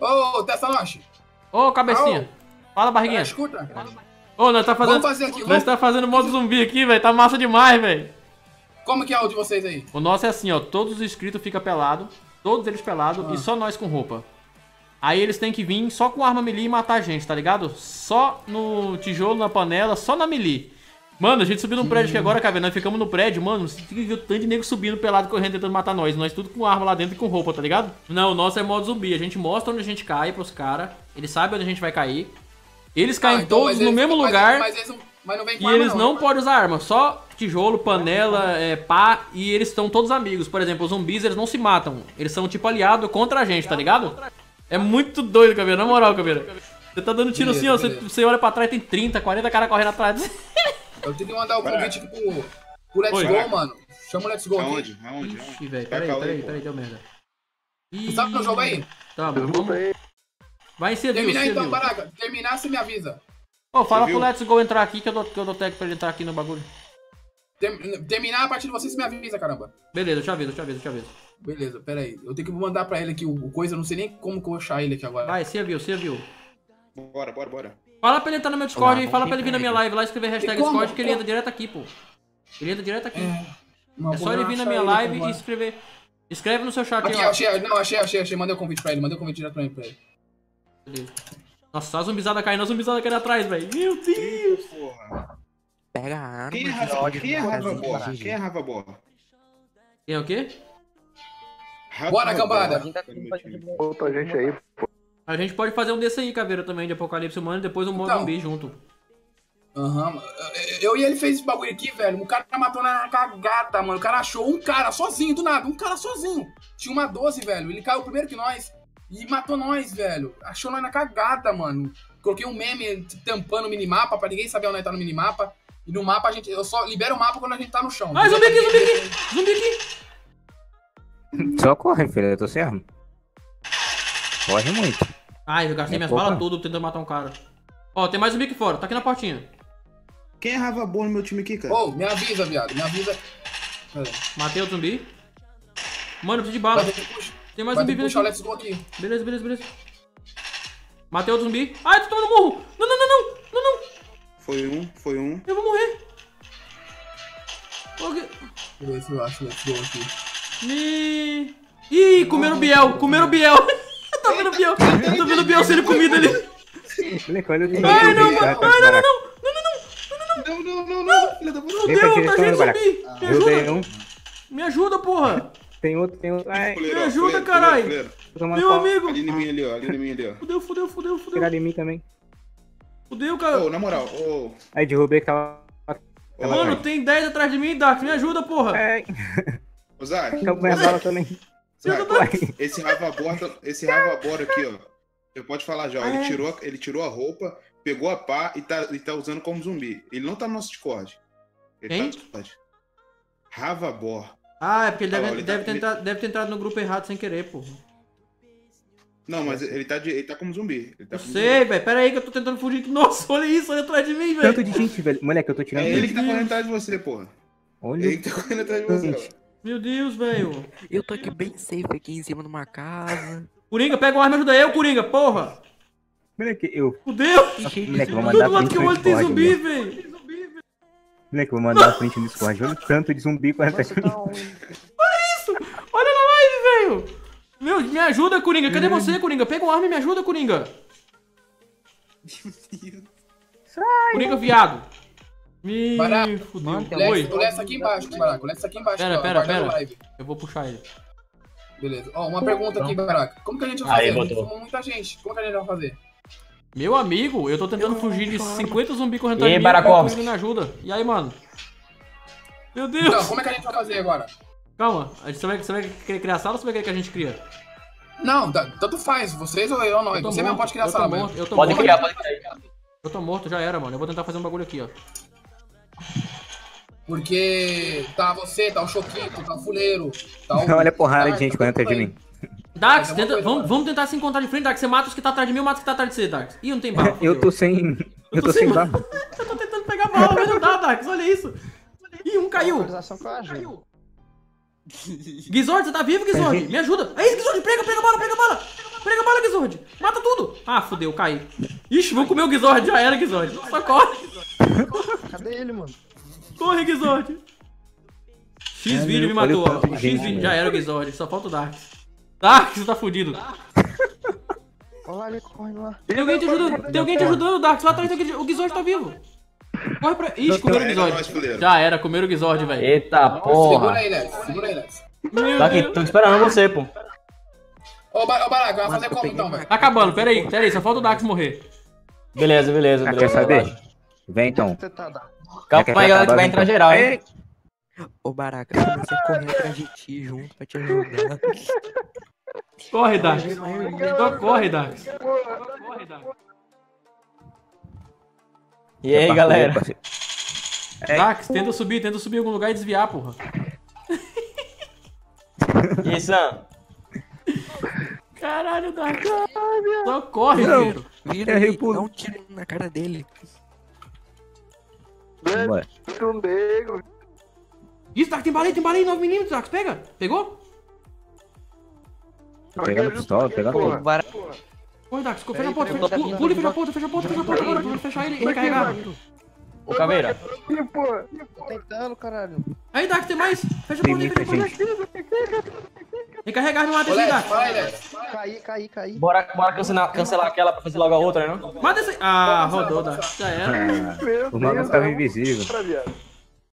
Ô, Tessanoche. Ô, cabecinha. Fala, barriguinha. Escuta. Ô, nós tá fazendo... Vamos fazer aqui. Nós tá fazendo modo zumbi aqui, velho. Tá massa demais, velho. Como que é o de vocês aí? O nosso é assim, ó. Todos os inscritos ficam pelados. Todos eles pelados e só nós com roupa. Aí eles têm que vir só com arma melee e matar a gente, tá ligado? Só no tijolo, na panela, só na melee. Mano, a gente subiu num prédio aqui agora, cara, nós ficamos no prédio, mano, você tem que ver o tanto de nego subindo pelado, correndo, tentando matar nós. Nós tudo com arma lá dentro e com roupa, tá ligado? Não, o nosso é modo zumbi, a gente mostra onde a gente cai pros caras, eles sabem onde a gente vai cair. Eles caem então, todos no mesmo lugar mas não vem com e arma, eles não podem usar arma, só tijolo, panela, pá, e eles estão todos amigos. Por exemplo, os zumbis, eles não se matam, eles são tipo aliado contra a gente, tá ligado? É muito doido, Caveira, na moral, Caveira. Você tá dando tiro assim, ó, você olha pra trás, tem 30, 40 caras correndo atrás. Eu tenho que mandar o convite aqui pro Let's Go, mano. Chama o Let's Go aqui. Aonde? Ih, velho, peraí, deu merda. Tu sabe no jogo aí? Tá, mano, vamos... Vai em civil, Terminar então, Baraca. Terminar, você me avisa. Ô, fala pro Let's Go entrar aqui, que eu dou tag pra ele entrar aqui no bagulho. Terminar a partir de vocês, você me avisa, caramba. Beleza, eu te aviso. Beleza, pera aí. Eu tenho que mandar pra ele aqui o coisa, eu não sei nem como que eu vou achar ele aqui agora. Vai, se viu. Bora. Fala pra ele entrar no meu Discord aí, fala pra ele vir na minha live lá, escrever hashtag Discord, que ele entra direto aqui, pô. Ele entra direto aqui. É só ele vir na minha live e escrever. Escreve no seu chat aqui, aí, ó. Achei. Mandei o convite pra ele, direto pra ele. Beleza. Nossa, só a zumbizada caindo, atrás, velho. Meu Deus. Porra. Pega a arma. Quem é Rava Borra? Quem é Rava Borra? Quem é o quê? Bora, cambada. Outra gente aí. A gente pode fazer um desse aí, Caveira, também, de Apocalipse Humano, e depois um modo zumbi junto. Eu e ele fez esse bagulho aqui, velho. O cara matou na cagada, mano. O cara achou um cara sozinho, do nada. Um cara sozinho. Tinha uma 12, velho. Ele caiu primeiro que nós. E matou nós, velho. Achou nós na cagada, mano. Coloquei um meme tampando o minimapa pra ninguém saber onde nós tá no minimapa. E no mapa eu só libero o mapa quando a gente tá no chão. Ai, zumbi aqui! Só corre, filho, eu tô sem arma. Corre muito. Ai, eu gastei minhas balas tudo tentando matar um cara. Ó, tem mais zumbi aqui fora, tá aqui na portinha. Quem é Rava Borra no meu time aqui, cara? Ô, me avisa, viado, me avisa. Matei o zumbi. Mano, eu preciso de bala. Tem mais zumbi vindo Let's Go aqui. Beleza. Matei outro zumbi. Ai, tô tomando murro. Não. Foi um. Eu vou morrer. Beleza, eu acho Let's Go aqui. Ih, comeram o Biel. Tá vendo o Biel sendo comido ali. Ai, não, mano. Não, filha da puta. Fudeu, tá cheio de zumbi. Me ajuda, porra. Tem outro. Ai, me ajuda, caralho. Meu amigo. Ali em mim ali, ó. Fudeu. Pegar em mim também. Fudeu, cara. Ô, na moral, Aí derrubei aquela. Mano, tem 10 atrás de mim, Dark. Me ajuda, porra. Ô, Zac. Acabou minha bala também. Esse Rava Borra aqui, ó. Você pode falar já, ó. Ele tirou a roupa, pegou a pá e tá usando como zumbi. Ele não tá no nosso Discord. Ele tá no Discord. Rava Borra. Ah, é porque ele deve ter entrado no grupo errado sem querer, porra. Não, mas ele tá como zumbi. Eu sei, velho. Pera aí que eu tô tentando fugir. Nossa, olha isso, olha atrás de mim, velho. Tanto de gente, velho. Moleque, eu tô tirando. É ele que tá correndo atrás de você, porra. Olha. Ele que tá correndo atrás de você, ó. Meu Deus, velho. Eu tô aqui bem safe aqui em cima de uma casa. Coringa, pega uma arma e ajuda eu, Coringa, porra. Moleque, eu. Fudeu. Moleque, vou mandar do lado que eu olho tem zumbi, velho. Moleque, vou mandar a frente no Discord. Olha o tanto de zumbi com essa. Olha isso. Olha na live, velho. Meu, me ajuda, Coringa. Cadê você, Coringa? Pega uma arma e me ajuda, Coringa. Meu Deus. Coringa, viado. Me fudeu. O Lessa aqui embaixo, Baraca. O Lessa aqui embaixo. Pera. Eu vou puxar ele. Beleza. Ó, uma pergunta aqui, Baraca. Como que a gente vai fazer? Tem muita gente. Como que a gente vai fazer? Meu amigo, eu tô tentando fugir de 50 zumbis correndo atrás de mim. Barakovski, me ajuda. E aí, mano? Meu Deus. Então, como é que a gente vai fazer agora? Calma, você vai querer criar sala ou você vai querer que a gente cria? Não, tanto faz. Vocês ou eu, não. Você mesmo pode criar sala, mano. Pode criar. Eu tô morto, já era, mano. Eu vou tentar fazer um bagulho aqui, ó. Porque tá você, tá o Choquito, tá o Fuleiro, tá o... Olha a porrada de gente correndo atrás de mim. Dax, vamos tentar se encontrar de frente, Dax. Você mata os que tá atrás de mim, eu mato os que tá atrás de você, Dax. Ih, não tem bala. Eu tô sem bala. Eu tô tentando pegar bala, mas não dá, Dax. Olha isso. Ih, um caiu. Gizord, você tá vivo, Gizord? Me ajuda. Aí, Gizord, pega a bala. Pega a bala, Gizord. Mata tudo. Ah, fudeu, caí. Ixi, vou comer o Gizord. Já era, Gizord. Só corre. Cadê ele, mano? Corre, Gizord. X-Video me matou, ó. X-Video, já era o Gizord. Só falta o Darks. Darks, você tá fudido. Olha lá, ele correndo lá. Tem alguém te ajudando, Darks. Lá atrás o Gizord tá vivo. Corre pra... Ixi, comeram o Gizord. Já era, comeram o Gizord, velho. Eita porra. Segura aí, Lex. Tá aqui, tô esperando você, pô. Ô, Baraca, vai fazer como então, velho? Tá acabando, pera aí, só falta o Darks morrer. Beleza. Quer saber? Vem então. Você tá, Dá? Calma aí, galera, que vai entrar geral, hein? Ô, Baraca, eu comecei a correr atrás de ti junto pra te ajudar. Corre, Darks. Só corre, Darks. E aí, galera? Darks, tenta subir em algum lugar e desviar, porra. Isso, Sam. Caralho, Darks. Só corre, filho. Vira aí, dá um tiro na cara dele. Bora. Isso, Darks, tem bala aí, 9mm, Darks, pega. Pegou? Pegando pistola, pegando tudo. Corre, Darks, fecha a porta, pula e fecha a porta agora, vamos fechar ele e recarregar. Ô, Caveira. Tô tentando, caralho. Aí, Darks, tem mais? Fecha a Tem porta muita aí, gente. Recarregar no ADC, Darks. Caí. Bora cancelar aquela pra fazer logo a outra, né? Mata esse... Ah, rodou, Darks. Já era. O maluco tava invisível. Pra viado.